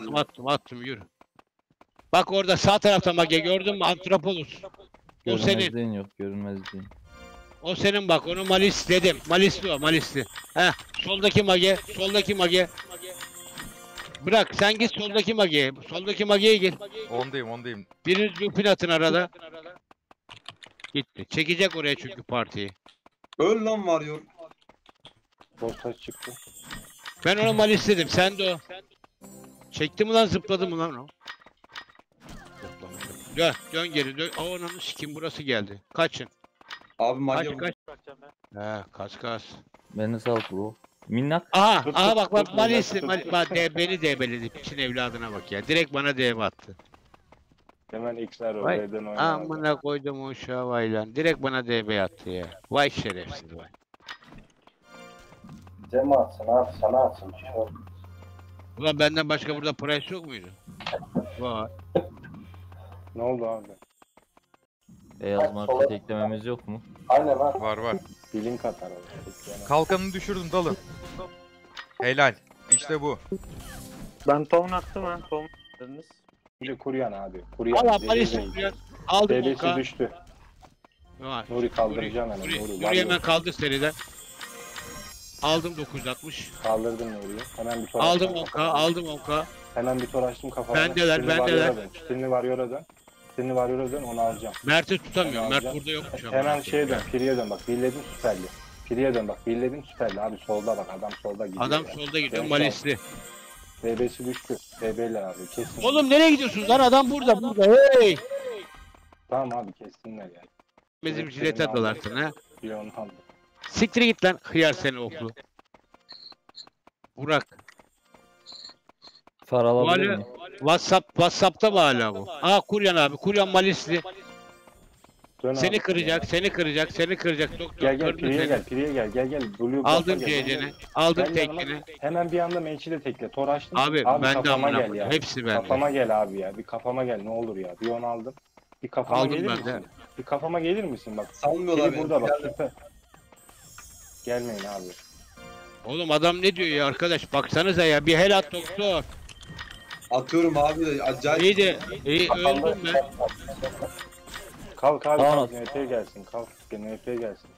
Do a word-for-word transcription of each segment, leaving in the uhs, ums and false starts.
attım attım attım yürü. Bak orada sağ tarafta mage gördün mü? Antropolus. O senin. Görünmezliğin yok, görünmezliğin. O senin bak onu malis dedim. Malisli o malisli. Heh soldaki mage. Soldaki mage. Bırak sen git soldaki mageye. Soldaki mageye git. Ondayım ondayım. Biriniz bir pin atın arada. Gitti. Çekecek oraya çünkü partiyi. Öl lan var yok. Bostaç çıktı. Ben ona malis dedim. Sen de o. Çekti mi lan zıpladı mı lan o? Dön, dön geri dön. Aa onun sikim burası geldi. Kaçın. Abi mage Kaç kaç. He kaç kaç. Beni sal bro. Minnak. Aha Tut, aha tut, bak bak tut, malis tut, mal, tut. bak de, beni debeledi. Piçin evladına bak ya. Direkt bana D M attı. Hemen X'ler Vay, R'den oynadı. amına koydum o uşağı vay lan. Direkt bana D B attı ya. Vay şerefsiz vay. Cem atsın abi sana atsın. Bir şey yok. Ulan benden başka burada price yok muydu? Var. Ne oldu abi? Beyaz marka eklememiz yok mu? Aynen abi. Var var. Bilin katar o. Kalkanını düşürdüm dalın. Helal. İşte bu. Ben tohum attım ha. Tohum attınız. Önce Kuryan abi. Kuryan. Allah Deli malis Bey. vuruyor. Aldım D B'si Oka. düştü. Var. Nuri kaldıracağım hemen. Nuri, Nuri, Nuri var hemen yok. kaldı seriden. Aldım dokuz yüz altmış. Kaldırdım Nuri'yi. Hemen bir tor Aldım açtım Oka, kafana. aldım Oka. Hemen bir tor açtım kafama. Bendeler, Stinli bendeler. Warrior'a dön. Stinli Warrior'a dön. Stinli Warrior'a dön onu alacağım. Mert'i tutamıyorum. Hemen Mert alacağım. burada yokmuş ama. Hemen şeye dön. Piri'ye dön bak. Birledim süperli. Piri'ye dön bak. Birledim süperli. Abi solda bak. Adam solda gidiyor. Adam ya. solda gidiyor Ben malisli. D B'si düştü. D B'ler abi kesin. Oğlum nereye gidiyorsunuz lan? Adam burada burada. Hey! Tamam abi kessinler ya. Bizim jilete dalarsın ha. Bir onu aldım. Siktir git lan hıyar seni oklu. Burak. Far alabilir Hala miyim? WhatsApp WhatsApp'ta mı hala bu? Aa Kuryan abi. Kuryan malisli. Dön Seni abi. kıracak, seni kıracak, seni kıracak doktor. Gel gel Kırdı Piri'ye seni. gel. Piri'ye gel. Gel gel. Blue Aldım Block'a gel, C C'ni. gel. Aldım Gel yanıma. tekini. Hemen bir anda Meç'i de tekle. Tor açtım. Abi, ben de kafama amına gel koyayım. ya. Hepsi bende. Kafama gel abi ya. Bir kafama gel ne olur ya. Bir onu aldım. Bir kafama Aldım gelir ben misin? de. Bir kafama gelir misin bak. salmıyorlar Piri beni. burada bak Geldim. süper. Gelmeyin abi. Oğlum adam ne diyor ya arkadaş? Baksanıza ya. Bir hel at doktor. Atıyorum abi acayip. İyi de iyi öldüm ben. Kalk abi Tamam. kalk N P gelsin. Kalk N P gelsin.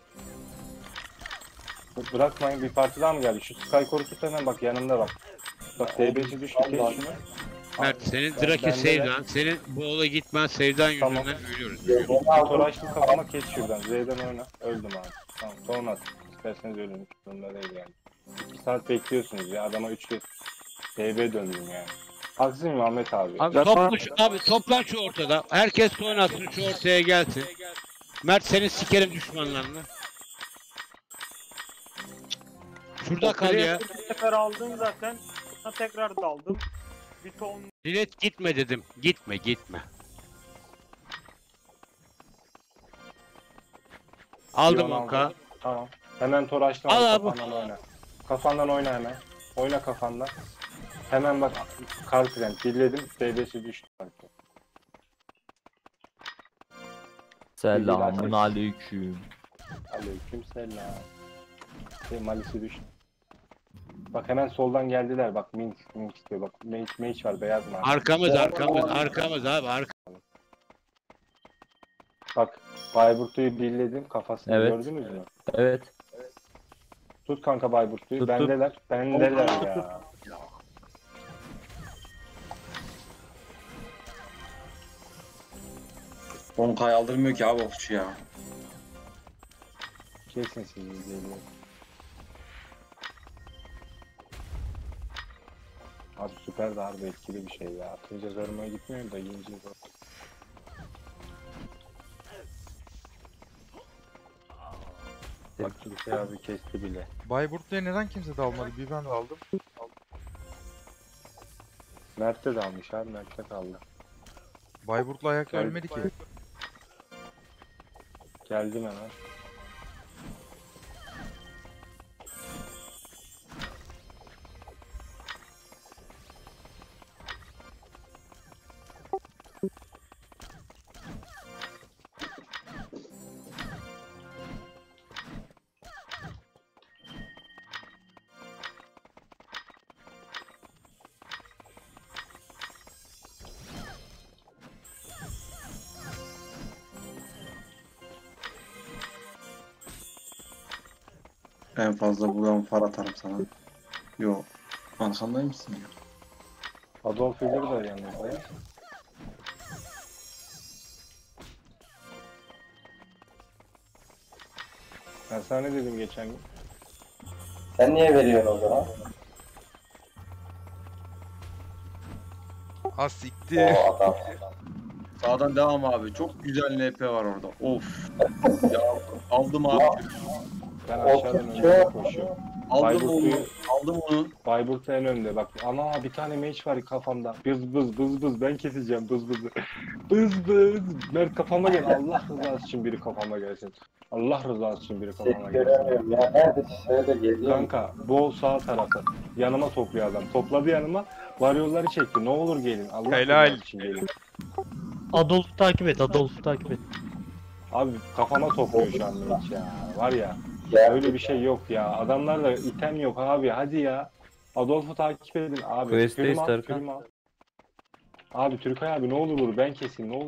Bırakmayın bir parti daha mı geldi? Şu Sky Core'u tut hemen bak yanımda bak. Bak D B'si düştü kes şunu. Mert senin Ben- Draki bende de- sevdan. Senin bu ola gitmen sevdan yüzünden Tamam. ölüyoruz. Bir tor açtım kafama kes şuradan. Z'den oyna. Öldüm abi. Tamam sonra at. İsterseniz ölün. Hiç sorunla değil yani. İki saat bekliyorsunuz ya. Adama üç kez D B döndüm yani. Haksız mıyım Ahmet abi? Abi topla şu, abi toplan şu ortada. Herkes oynasın şu ortaya gelsin. Mert senin sikerim düşmanlarını. Şurada kal ya. Bir sefer aldım zaten. Sonra tekrar daldım. Bir tohum Dilet gitme dedim. Gitme gitme. Aldım Yon Oka. aldım. Tamam. Hemen tor açtım. Al Al abi. kafandan oyna. Kafandan oyna hemen. Oyna kafandan. Hemen bak Kalkren birledim. D B'si düştü. Selamun aleyküm. Aleyküm selam. Şey, Malis'i düştü. Bak hemen soldan geldiler. Bak Minch, Minch diyor. Bak Mage, Mage var beyaz mı? Arkamız arkamız arkamız abi arka. Bak Bayburt'u birledim. Kafasını Evet. gördünüz mü? Evet. Tut kanka Bayburt'u. Tut, tut. Bendeler. Bendeler ya. on K aldırmıyor ki abi okçu ya. Kesin sizi izleyelim. Abi süper de harbi etkili bir şey ya. Atınca zoruma gitmiyor da yiyince zor. Bak kimse abi kesti bile. Bayburtlu'ya neden kimse dalmadı? Bir ben daldım. Mert'te de almış abi. Mert'te kaldı. Bayburtlu ayakta Gel. ölmedi ki. Geldim hemen. En fazla buradan far atarım sana. Yo. Arkandayım mısın ya? Adolf Hitler de yanımızda ya. Ben sana ne dedim geçen gün? Sen niye veriyorsun o zaman? Ha siktir. O adam. Sağdan devam abi. Çok güzel N P var orada. Of. Ya aldım abi. Ben O aşağıdan Türkçe- önce koşuyorum. Aldım onu. Bayburt'u- Aldım onu. Bayburt en önde bak. Ana bir tane mage var kafamda. Bız bız bız bız ben keseceğim bız bızı. Bız bız. Mert kafama gel. Allah rızası için biri kafama gelsin. Allah rızası için biri Seni kafama gelsin. göremiyorum ya. Neredesin? Şöyle geliyor. Kanka bol sağ tarafı. Yanıma topluyor adam. Topladı yanıma. Varyolları çekti. Ne olur gelin. Allah Helal. rızası için gelin. Adolf'u takip et, Adolf'u takip et. Abi kafama topluyor şu an mage ya. Var ya. Ya, Öyle bir şey yok ya. Adamlarda item yok abi. Hadi ya. Adolf'u takip edin abi. Quest'teyiz Kürüm al, Tarkan. kürüm al. Abi Türkay abi ne olur vur ben keseyim ne olur